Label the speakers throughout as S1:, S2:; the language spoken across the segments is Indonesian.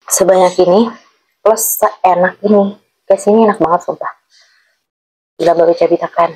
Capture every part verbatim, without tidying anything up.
S1: sebanyak ini plus seenak ini. Guys, ini enak banget sumpah. Gila baru Cabita kan.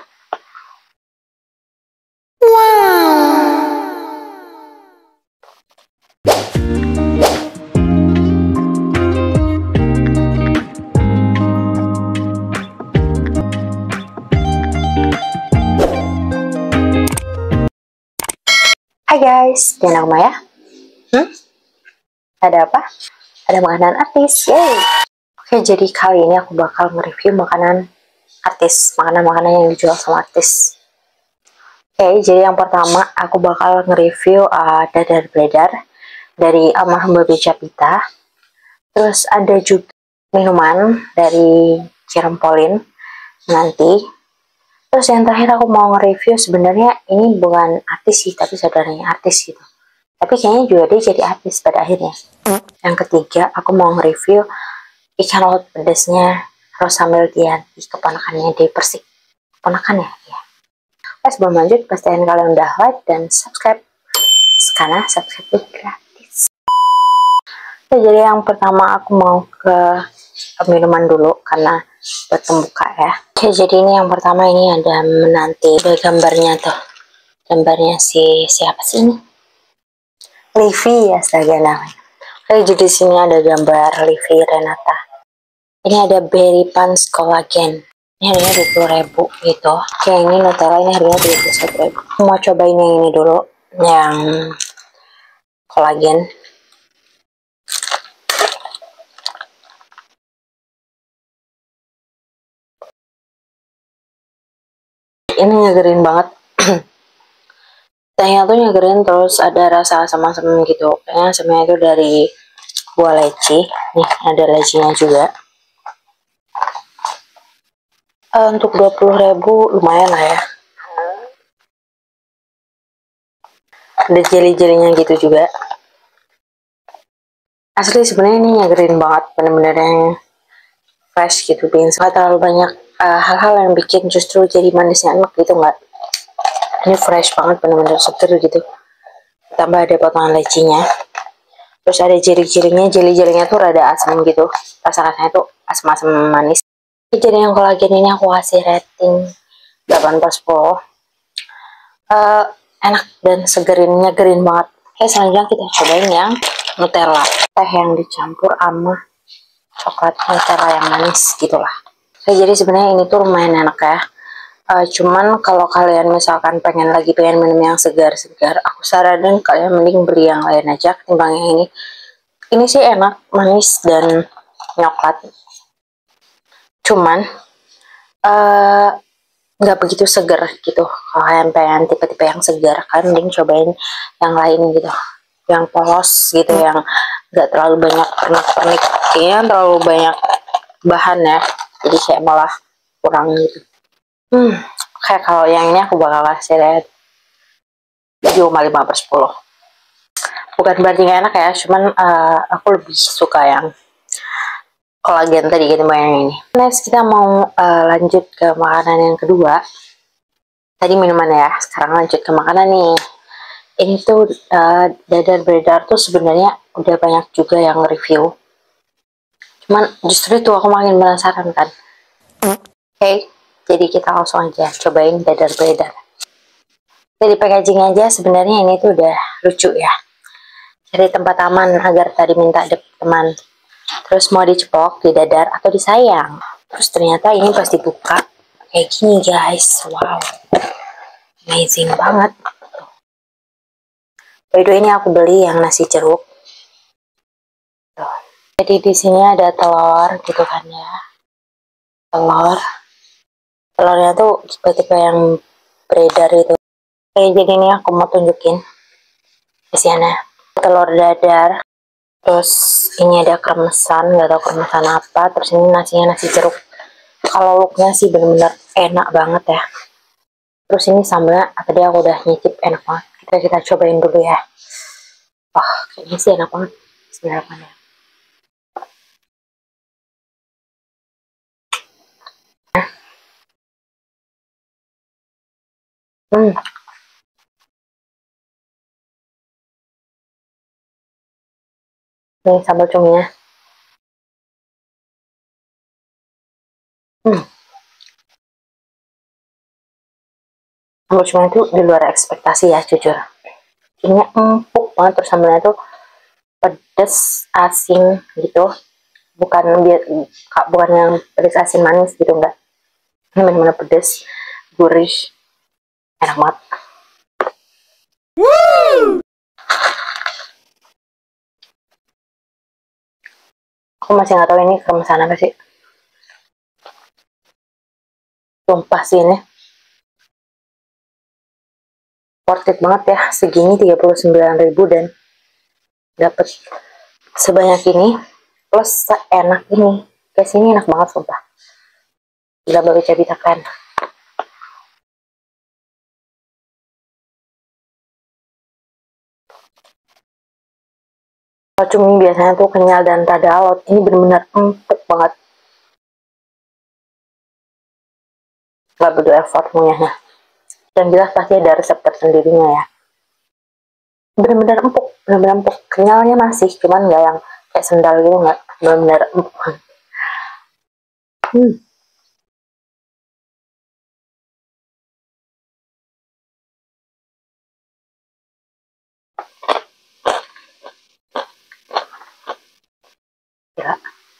S1: Hai guys, jangan nama ya. Hmm? Ada apa? Ada makanan artis, yay! Oke, jadi kali ini aku bakal nge-review makanan artis, makanan-makanan yang dijual sama artis. Oke, jadi yang pertama aku bakal nge-review uh, dadar bledar dari almarhum Babe Cabita. Terus ada juga minuman dari Cirempolin nanti. Terus yang terakhir aku mau nge-review, sebenarnya ini bukan artis sih, tapi saudaranya artis gitu. Tapi kayaknya juga dia jadi artis pada akhirnya. Yang ketiga, aku mau nge-review ikan laut pedasnya Rosa Meldianti, keponakannya Dewi Persik. Keponakan ya? Ya. Oke, sebelum lanjut, pastiin kalian udah like dan subscribe. Karena subscribe itu gratis. Oke, jadi yang pertama aku mau ke minuman dulu, karena buat pembuka ya. Oke, jadi ini yang pertama, ini ada menanti, ada gambarnya tuh. Gambarnya si siapa sih ini? Livi ya, astaga namanya. Oke, jadi sini ada gambar Livi Renata. Ini ada Berry Pants Collagen. Ini harganya dua puluh ribu gitu. Oke, ini Nutella ini harganya tiga puluh satu ribu. Aku mau cobain yang ini dulu, yang kolagen. Ini nyegerin banget. Tehnya tuh nyegerin, terus ada rasa asam-asam gitu. Kayaknya asamnya itu dari buah leci. Nih, ada lecinya juga. Uh, untuk dua puluh ribu lumayan lah ya. Ada jeli-jelinya gitu juga. Asli sebenarnya ini nyegerin banget, bener-bener yang fresh gitu, bikin nggak terlalu banyak hal-hal uh, yang bikin justru jadi manisnya enak gitu, nggak. Ini fresh banget, bener-bener seger gitu. Tambah ada potongan lecinya, terus ada jeli-jelinya. Jeli-jelinya tuh rada asam gitu, rasa-rasanya tuh asam-asam manis. Jadi yang kolagen ini aku kasih rating delapan per sepuluh. uh, enak dan segerin, nyegerin banget. Oke, selanjutnya kita cobain yang Nutella, teh yang dicampur sama coklat Nutella yang manis gitulah. Oke, jadi sebenarnya ini tuh lumayan enak ya. Uh, cuman kalau kalian misalkan pengen lagi pengen minum yang segar-segar, aku saranin kalian mending beli yang lain aja ketimbang yang ini. Ini sih enak, manis dan nyoklat. Cuman nggak uh, begitu segar gitu. Kalau kalian pengen tipe-tipe yang segar, kalian mending cobain yang lain gitu, yang polos gitu, yang nggak terlalu banyak pernik-pernik, kayaknya terlalu banyak bahan ya. Jadi kayak malah kurang gitu. Hmm, kayak kalau yang ini aku bakal kasih red tujuh koma lima per sepuluh. Bukan berarti gak enak ya, cuman uh, aku lebih suka yang kolagen tadi gitu yang ini. Next kita mau uh, lanjut ke makanan yang kedua. Tadi minuman ya, sekarang lanjut ke makanan nih. Ini tuh uh, dadar bledar tuh sebenarnya udah banyak juga yang review. Cuman justru itu aku makin penasaran kan. Oke. Okay. Jadi kita langsung aja cobain dadar bledar. Dari packaging aja sebenarnya ini tuh udah lucu ya. Cari tempat aman agar tadi minta teman. Terus mau dicepok di dadar atau disayang. Terus ternyata ini pas dibuka kayak gini guys. Wow. Amazing banget. By the way, ini aku beli yang nasi jeruk. Tuh. Jadi di sini ada telur gitu kan ya. Telur. Telurnya tuh tipe-tipe yang beredar itu. Oke, jadi ini aku mau tunjukin isiannya. Telur dadar, terus ini ada kremesan, nggak tahu kremesan apa, terus ini nasinya nasi jeruk. Kalau looknya sih bener-bener enak banget ya. Terus ini sambelnya tadi aku udah nyicip, enak banget. Kita kita cobain dulu ya. Wah, oh, kayaknya sih enak banget sebenarnya. Hmm. Nih sambal cuminya. Hmm. Sambal cumi itu di luar ekspektasi ya, jujur. Ini empuk banget, terus sambalnya tuh pedes, asin gitu. Bukan biar bukan yang pedes asin manis gitu, enggak. Ini benar-benar pedes, gurih, enak banget. Woo! Aku masih nggak tahu ini kemasan apa sih. Sumpah sih ini worth it banget ya, segini tiga puluh sembilan ribu dan dapet sebanyak ini plus seenak ini. Guys, ini enak banget sumpah. Gila, baru cabai tekan. Kalau cumi biasanya tuh kenyal dan rada alot, ini bener-bener empuk banget. Gak butuh effort punyanya. Dan jelas pasti ada resep tersendirinya ya. Bener-bener empuk, bener-bener empuk. Kenyalnya masih, cuman nggak yang kayak sendal gitu, nggak. Bener-bener empuk. Hmm. Gila.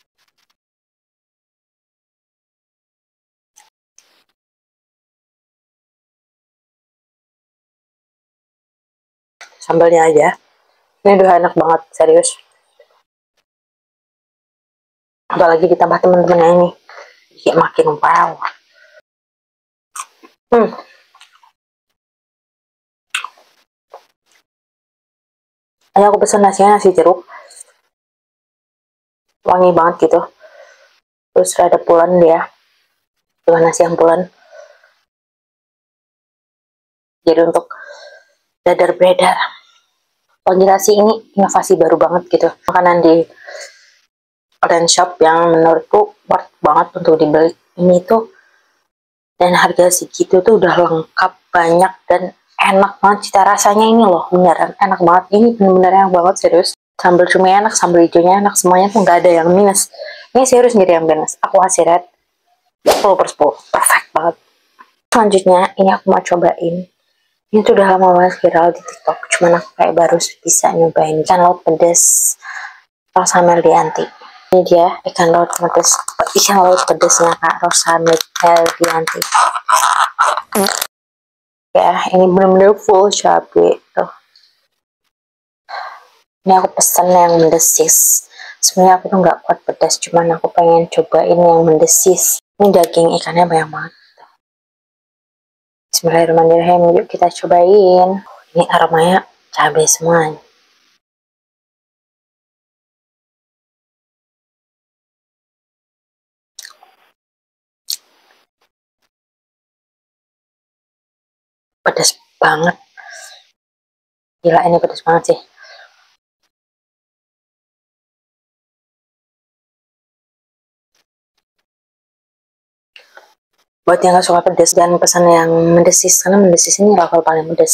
S1: Sambalnya aja. Ini udah enak banget, serius. Apalagi ditambah temen-temennya ini. Kayak makin wow. Hmm. Ini aku pesen nasinya nasi jeruk. Wangi banget gitu. Terus ada pulen dia. Dengan nasi yang pulen. Jadi untuk dadar beredar. Nasi ini inovasi baru banget gitu. Makanan di online shop yang menurutku worth banget untuk dibeli. Ini tuh dan harga segitu tuh udah lengkap, banyak, dan enak banget. Cita rasanya ini loh, beneran enak banget. Ini bener-bener enak banget, serius. Sambal cumi enak, sambal hijaunya enak, semuanya tuh nggak ada yang minus. Ini serius nggak ada yang minus. Aku kasih red sepuluh per sepuluh, perfect banget. Selanjutnya ini aku mau cobain. Ini tuh udah lama banget viral di TikTok, cuman aku kayak baru bisa nyobain ikan laut pedas Rosa Meldianti. Ini dia ikan laut pedas, ikan laut pedasnya Kak Rosa Meldianti. Ya, ini bener-bener full cabai tuh. Ini aku pesen yang mendesis. Sebenarnya aku tuh nggak kuat pedas, cuman aku pengen cobain yang mendesis. Ini daging ikannya banyak banget. Bismillahirrahmanirrahim, yuk kita cobain. Ini aromanya cabai semua. Pedas banget. Gila, ini pedas banget sih. Buat yang gak suka pedas dan pesan yang mendesis, karena mendesis ini level paling pedas.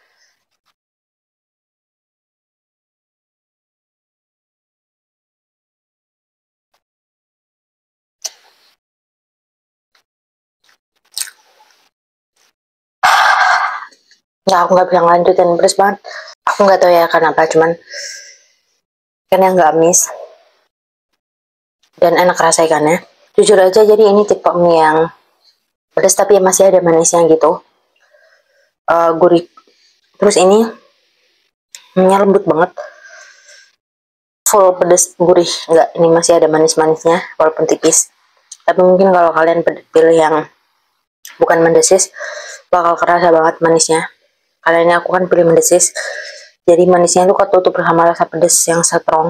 S1: Nggak, aku nggak bisa lanjutin, pedas banget. Aku nggak tahu ya kenapa, cuman ikannya nggak amis dan enak rasa ikannya. Jujur aja, jadi ini tipe mie yang pedas tapi masih ada manisnya gitu. Uh, gurih. Terus ini mie lembut banget, full pedas gurih. Enggak, ini masih ada manis-manisnya walaupun tipis. Tapi mungkin kalau kalian pilih yang bukan mendesis, bakal kerasa banget manisnya. Karena ini aku kan pilih mendesis, jadi manisnya itu ketutup sama rasa pedas yang strong.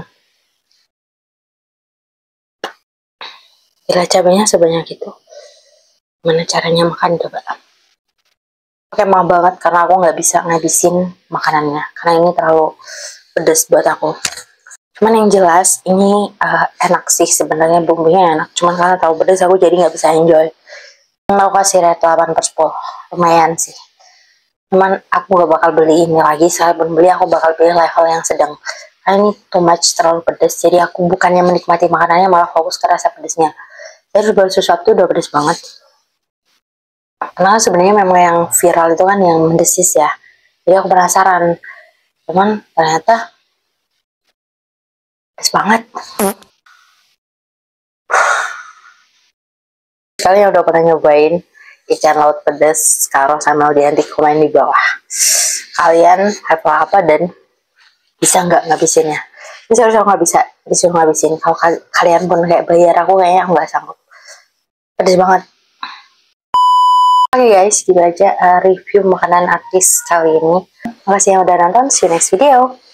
S1: Gila, cabenya sebanyak itu. Gimana caranya makan coba? Oke, mau banget karena aku nggak bisa ngabisin makanannya karena ini terlalu pedas buat aku. Cuman yang jelas ini uh, enak sih sebenarnya, bumbunya enak. Cuman karena terlalu pedas aku jadi nggak bisa enjoy. Aku kasih rate delapan per sepuluh, lumayan sih. Cuman aku gak bakal beli ini lagi. Saya belum beli, aku bakal beli level yang sedang. karena ini too much, terlalu pedas. Jadi aku bukannya menikmati makanannya, malah fokus ke rasa pedasnya. Jadi baru sesuatu udah pedas banget. Karena sebenarnya memang yang viral itu kan yang mendesis ya. Jadi aku penasaran. Cuman ternyata pedas banget. Kalian udah pernah nyobain ikan laut pedas karo sama identik, komen di bawah. Kalian apa apa dan bisa nggak ngabisinnya? Bisa, bisa nggak bisa, bisa ngabisin. Kalau kalian pun kayak bayar aku, kayaknya aku nggak sanggup. Pedas banget. Oke okay guys, gitu aja uh, review makanan artis kali ini. Makasih yang udah nonton. See you next video.